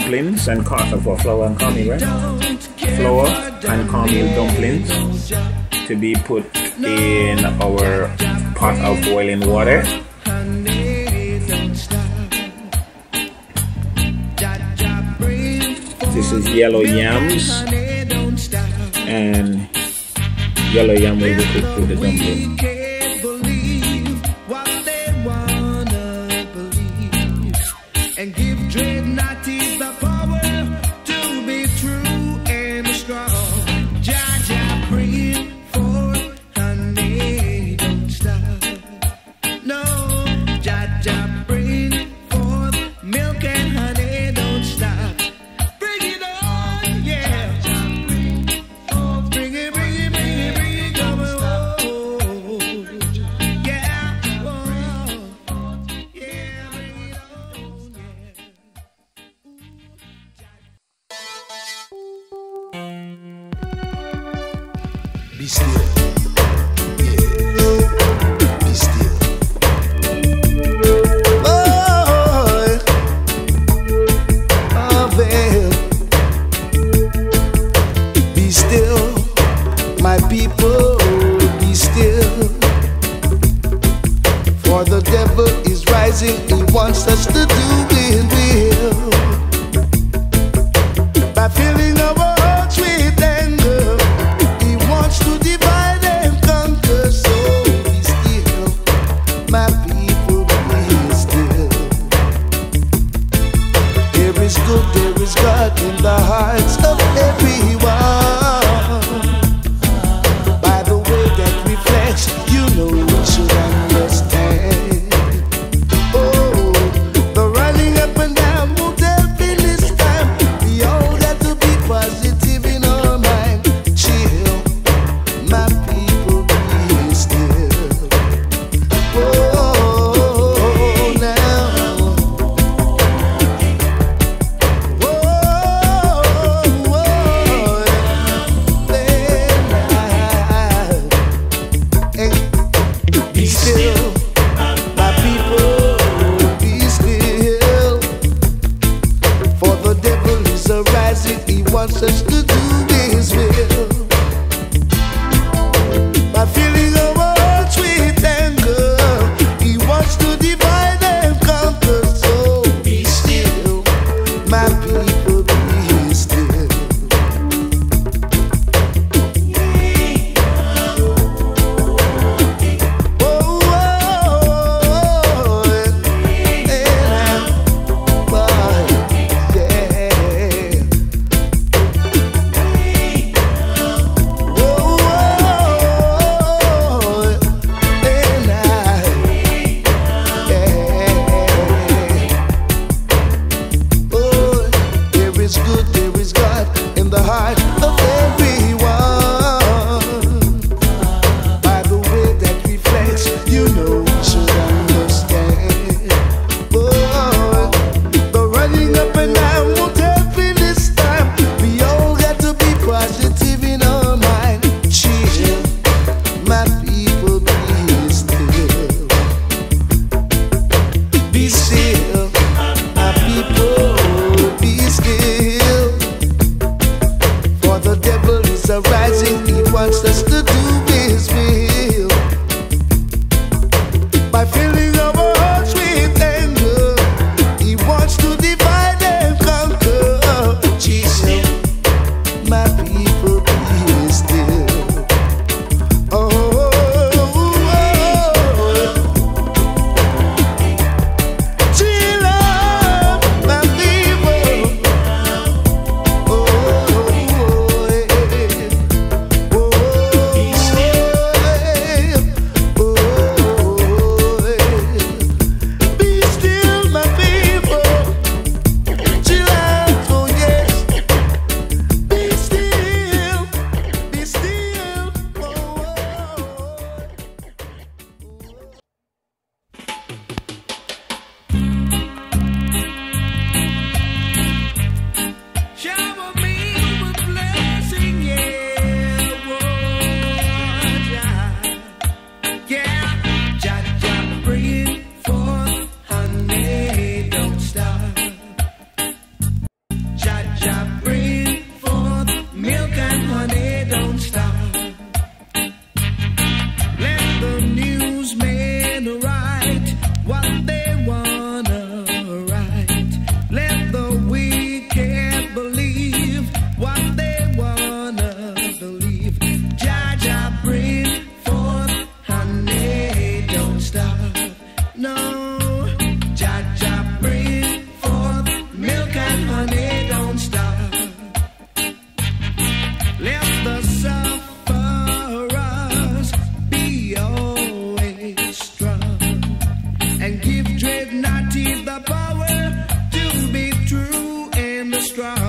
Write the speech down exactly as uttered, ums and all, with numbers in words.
dumplings and car for flour and cornmeal, right? Flour and cornmeal dumplings to be put in our pot of boiling water. This is yellow yams, and yellow yam will be cooked with the dumpling. And give dreadnoughties the power to be true and strong. Jah Jah praying for honey, don't stop. No, Jah Jah praying for milk and honey, don't stop. Bring it on, yeah. Oh, bring it, bring it, bring it, bring it, come on. Yeah, oh, yeah, bring it on. Be still, yeah. Be still. Oh, oh, babe. Be still, my people. Be still. For the devil is rising. He wants us to do his will. By filling our hearts with anger, he wants to divide and conquer. So be still, my people, be still. There is good, there is God in the hearts of everyone. By the way that reflects, you know we should understand. Oh, the running up and down won't help in this time. We all got to be positive. strong.